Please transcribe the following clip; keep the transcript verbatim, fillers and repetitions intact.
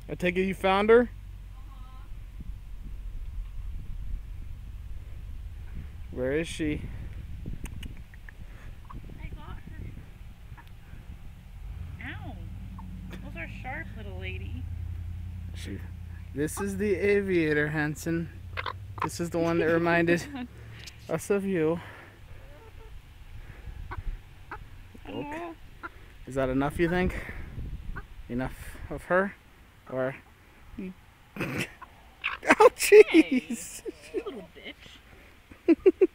I take it you found her? Where is she? I got her. Ow. Those are sharp, little lady. She. This is the aviator, Hanson. This is the one that reminded us of you. Okay. Is that enough, you think? Enough of her? Or... Oh, jeez! Hey, you little bitch.